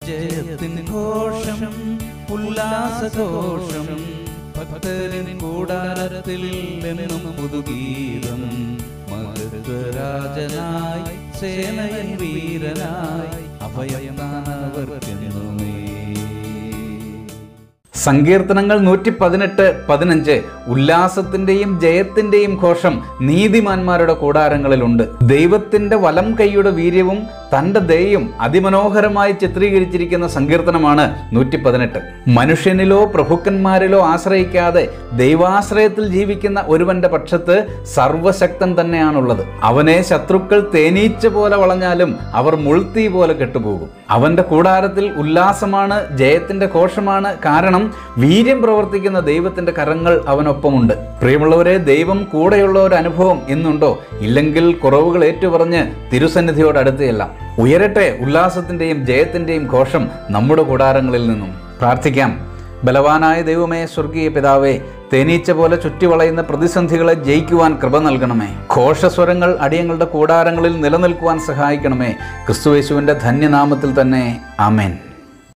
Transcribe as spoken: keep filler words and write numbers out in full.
ജയത്തിൻ ഘോഷം ഉല്ലാസഘോഷം ഭക്തരിൻ കൂടാരത്തിൽ എന്നും പുതുഗീതം മഹത്വരാജനായി സേനയൻ വീരനായി അഭയദാനവർക്കെന്നുമേ. സങ്കീർത്തനങ്ങൾ നൂറ്റി പതിനെട്ട് പതിനഞ്ച് ഉല്ലാസത്തിന്റെയും ജയത്തിന്റെയും ഘോഷം നീതിമാന്മാരുടെ കൂടാരങ്ങളിലുണ്ട്. ദൈവത്തിന്റെ വലം കൈയുടെ വീര്യവും തന്റെ ദയയും അതിമനോഹരമായി ചിത്രീകരിച്ചിരിക്കുന്ന സങ്കീർത്തനമാണ് നൂറ്റി പതിനെട്ട്. മനുഷ്യനിലോ പ്രഭുക്കന്മാരിലോ ആശ്രയിക്കാതെ ദൈവാശ്രയത്തിൽ ജീവിക്കുന്ന ഒരുവന്റെ പക്ഷത്ത് സർവശക്തൻ തന്നെയാണുള്ളത്. അവനെ ശത്രുക്കൾ തേനീച്ച പോലെ വളഞ്ഞാലും അവർ മുൾത്തീ പോലെ കെട്ടുപോകും. അവന്റെ കൂടാരത്തിൽ ഉല്ലാസമാണ്, ജയത്തിന്റെ ഘോഷമാണ്. കാരണം വീര്യം പ്രവർത്തിക്കുന്ന ദൈവത്തിന്റെ കരങ്ങൾ അവനൊപ്പമുണ്ട്. പ്രിയമുള്ളവരെ, ദൈവം കൂടെയുള്ള ഒരു അനുഭവം ഇന്നുണ്ടോ? ഇല്ലെങ്കിൽ കുറവുകൾ ഏറ്റുപറഞ്ഞ് തിരുസന്നിധിയോട് അടുത്തുകയെല്ലാം. ഉയരട്ടെ ഉല്ലാസത്തിന്റെയും ജയത്തിന്റെയും ഘോഷം നമ്മുടെ കൂടാരങ്ങളിൽ നിന്നും. പ്രാർത്ഥിക്കാം. ബലവാനായ ദൈവമേ, സ്വർഗീയ പിതാവേ, തേനീച്ച പോലെ ചുറ്റിവളയുന്ന പ്രതിസന്ധികളെ ജയിക്കുവാൻ കൃപ നൽകണമേ. ഘോഷസ്വരങ്ങൾ അടിയങ്ങളുടെ കൂടാരങ്ങളിൽ നിലനിൽക്കുവാൻ സഹായിക്കണമേ. ക്രിസ്തുയേശുവിന്റെ ധന്യനാമത്തിൽ തന്നെ ആമേൻ.